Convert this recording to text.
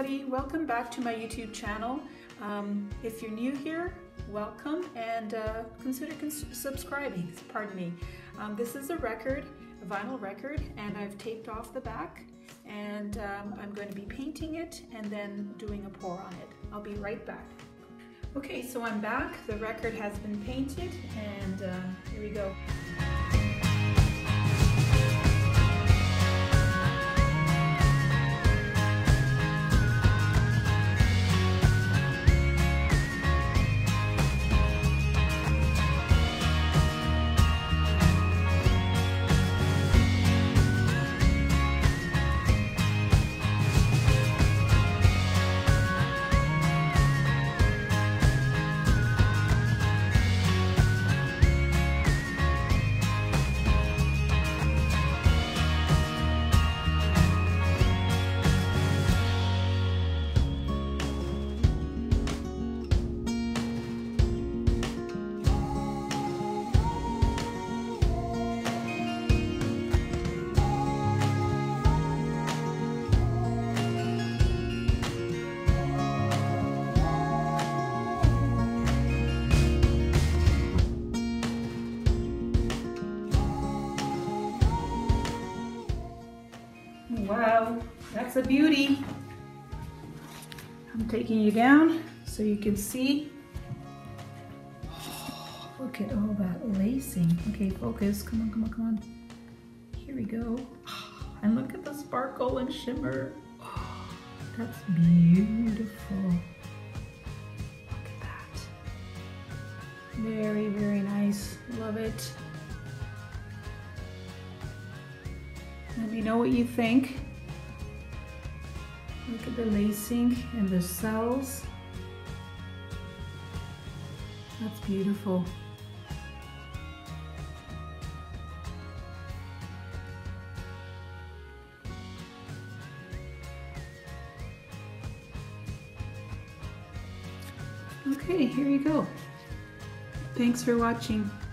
everybody, welcome back to my YouTube channel. If you're new here, welcome, and consider subscribing, pardon me. This is a record, a vinyl record, and I've taped off the back, and I'm going to be painting it and then doing a pour on it. I'll be right back. Okay, so I'm back. The record has been painted, and here we go. Wow, that's a beauty. I'm taking you down so you can see. Oh, look at all that lacing. Okay, focus. Come on, come on, come on. Here we go. And look at the sparkle and shimmer. Oh, that's beautiful. Look at that. Very, very nice. Love it. Let me know what you think. Look at the lacing and the cells. That's beautiful. Okay, here you go. Thanks for watching.